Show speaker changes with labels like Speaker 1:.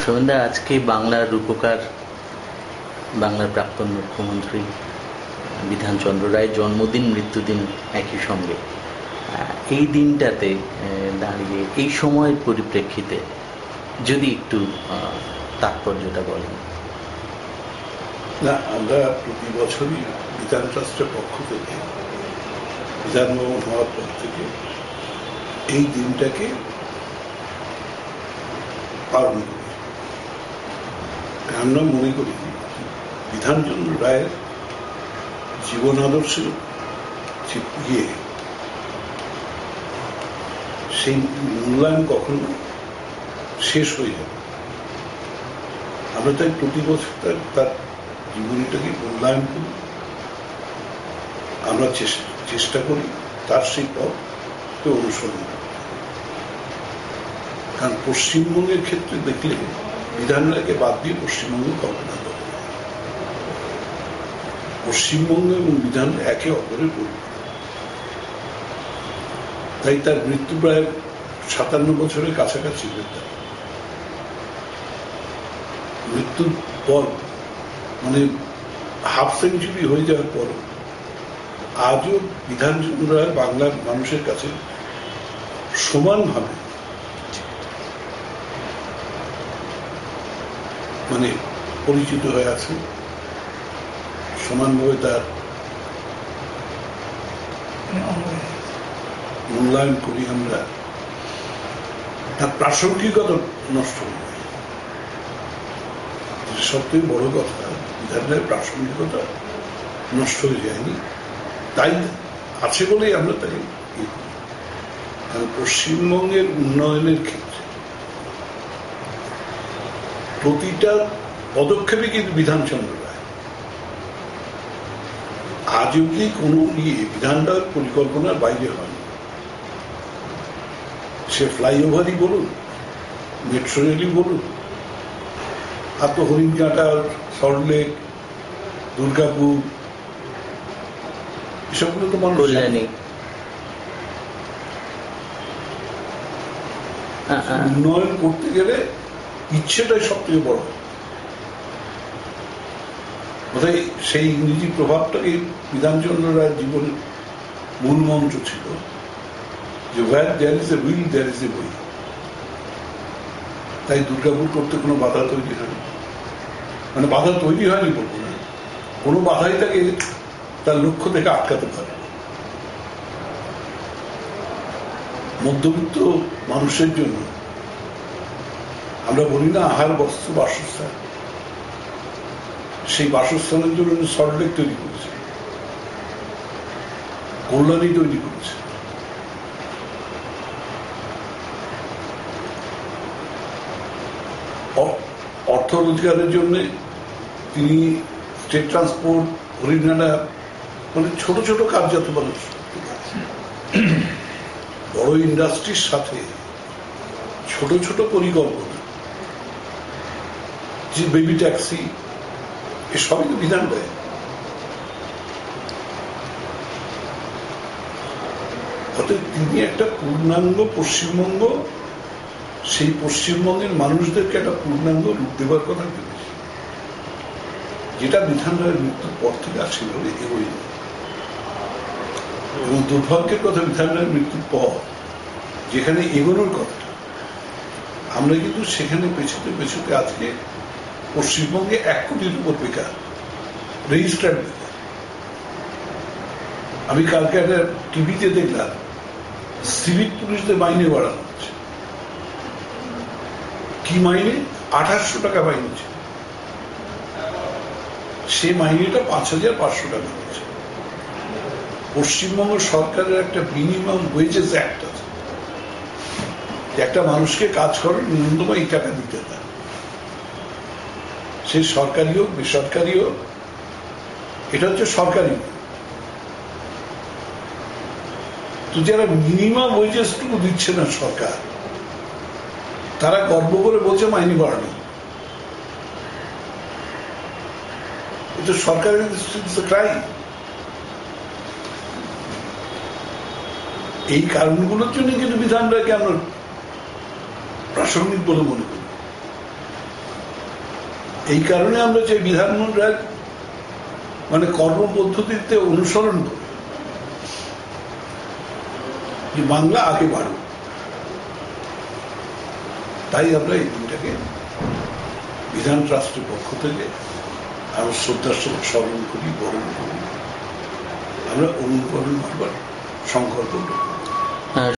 Speaker 1: সোমেনদা, আজকে বাংলার রূপকার, বাংলার প্রাক্তন মুখ্যমন্ত্রী বিধানচন্দ্র রায়ের জন্মদিন, মৃত্যুদিন একই সঙ্গে। এই দিনটাতে দাঁড়িয়ে এই সময়ের পরিপ্রেক্ষিতে যদি একটু তাৎপর্যটা বলেন।
Speaker 2: না, আমরা প্রতি বছরই বিধান ট্রাস্টের পক্ষ থেকে, বিধান ভবন হওয়ার পর থেকে এই দিনটাকে পালন করি। আমরা মনে করি বিধানচন্দ্র রায়ের জীবন আদর্শের সেই মূল্যায়ন কখনো শেষ হয়ে যাবে। আমরা তাই প্রতি বছর তার জীবনীটাকে মূল্যায়ন করি, আমরা চেষ্টা করি তার সেই পথকে অনুসরণ করি। কারণ পশ্চিমবঙ্গের ক্ষেত্রে দেখলে বিধান রায়কে বাদ দিয়ে পশ্চিমবঙ্গ কল্পনা করে। পশ্চিমবঙ্গ এবং বিধান একে অপরের পরিপূরক। তাই তার মৃত্যু প্রায় ৫৭ বছরের কাছাকাছি হয়ে যায়। মৃত্যুর পর মানে হাফ সেঞ্চুরি হয়ে যাওয়ার পর আজও বিধানচন্দ্র রায় বাংলার মানুষের কাছে সমানভাবে মানে পরিচিত হয়ে আছে, সমানভাবে তার মূল্যায়ন করি আমরা। তার প্রাসঙ্গিকতা নষ্ট হয়ে যায়। সবথেকে বড় কথা, বিধানের প্রাসঙ্গিকতা নষ্ট হয়ে যায়নি, তাই আছে বলেই আমরা তাই। কারণ পশ্চিমবঙ্গের উন্নয়নের ক্ষেত্রে প্রতিটা পদক্ষেপে কিন্তু বিধানচন্দ্র রায় আজ অব্দি কোনো বিধানটার পরিকল্পনার বাইরে হয়নি। সে ফ্লাইওভারই বলুন, মেট্রো রেলই বলুন, আর তো হরিণঘাটা, সল্টলেক, দুর্গাপুর, এসবগুলো তো মানুষ জানে। উন্নয়ন করতে গেলে ইচ্ছেটাই সব থেকে বড়। বোধহয় সেই ইংরেজি প্রভাবটাকে বিধানচন্দ্র রায়ের জীবনের মূল মন্ত্র ছিল যে where there is a will there is a way। তাই দুর্গাপুর করতে কোনো বাধা তৈরি হয়নি, মানে বাধা তৈরি হয়নি বলবো না, কোনো বাধাই তাকে তার লক্ষ্য থেকে আটকাতে পারে। মধ্যবিত্ত মানুষের জন্য আমরা বলি না আহার, বস্ত্র, বাসস্থান, সেই বাসস্থানের জন্য সল্টলেক তৈরি করেছে, কল্যাণী তৈরি করেছে। অর্থ রোজগারের জন্য তিনি স্টেট ট্রান্সপোর্ট, হরিণঘাটা, মানে ছোট ছোট কাজ যাতে মানুষ বড় ইন্ডাস্ট্রির সাথে ছোট ছোট পরিকল্পনা, যে বেবি ট্যাক্সি, এসবই তো বিধান দেয়। অর্থাৎ তিনি একটা পূর্ণাঙ্গ পশ্চিমবঙ্গ, সেই পশ্চিমবঙ্গের মানুষদেরকে একটা পূর্ণাঙ্গ রূপ দেবার কথা ভেবেছে, যেটা বিধান রায়ের মৃত্যুর পর থেকে আর সেভাবে এগোয় না। এবং দুর্ভাগ্যের কথা, বিধান রায়ের মৃত্যুর পর যেখানে এগোনোর কথা, আমরা কিন্তু সেখানে পেছতে পেছতে আজকে পশ্চিমবঙ্গে ১ কোটির উপর বেকার, রেজিস্টার্ড বেকার। আমি কালকে একটা টিভিতে দেখলাম সিভিক পুলিশদের মাইনে বাড়ানো হচ্ছে। কি মাইনে? ২৮০০ টাকা মাইনে ছিল, সে মাইনেটা ৫,৫০০ টাকা হচ্ছে। পশ্চিমবঙ্গ সরকারের একটা মিনিমাম ওয়েজেস অ্যাক্ট আছে, একটা মানুষকে কাজ করার ন্যূনতম এই টাকা দিতে হয়, সে সরকারি হোক বেসরকারি হোক। এটা হচ্ছে সরকারি। তো যারা মিনিমাম ওয়েজেসটুকু দিচ্ছে না সরকার, তারা গর্ব করে বলছে মাইনে বাড়ানো। এটা সরকারের ক্রাইম। এই কারণগুলোর জন্য কিন্তু বিধান রায়কে আমরা প্রাসঙ্গিক বলে মনে করি। এই কারণে আমরা যে বিধানমন্ডল মানে কর্মপদ্ধতিতে অনুসরণ করি যে বাংলা আগে বাড়ুক, তাই আমরা এই দিনটাকে বিধান ট্রাস্টের পক্ষ থেকে আমরা শ্রদ্ধার সঙ্গে স্মরণ করি, বরণ করি, আমরা অনুকরণ করবার সংকল্প করি।